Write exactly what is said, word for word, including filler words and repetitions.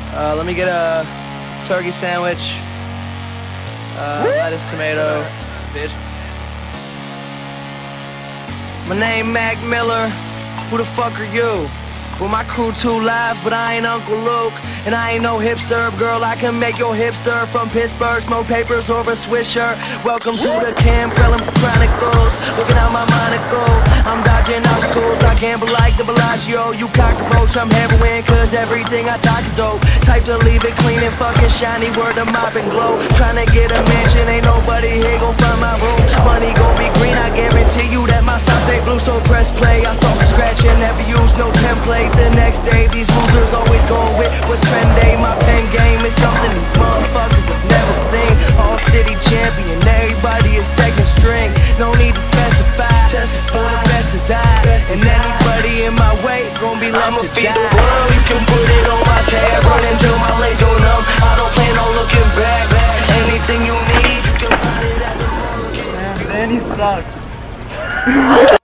Uh, let me get a turkey sandwich, uh, lettuce, tomato, bitch. My name Mac Miller. Who the fuck are you? Well, my crew too live, but I ain't Uncle Luke. And I ain't no hipster, girl, I can make your hipster. From Pittsburgh, smoke papers over a Swiss shirt. Welcome to the Campbell Chronicles. Looking out my monocle, I'm dodging obstacles. I gamble like the Bellagio. You cockroach, I'm heroin, cause everything I talk is dope. Type to leave it clean and fucking shiny, word to mop and glow. Tryna get a mansion, ain't nobody here gon' find my room. Money gon' be green, I guarantee you that my side stay blue. So press play, I start from scratch and never use no template. The next day, these losers always going with what's trendy. My pen game is something these motherfuckers have never seen. All city champion, everybody is second string. No need to testify, testify. The best is I, and anybody in my way gon' be left to die. I'ma feed the world, you can put it on my tab. Run until my legs go numb, I don't plan on looking back. Anything you need, you can find it at the Man, Danny sucks.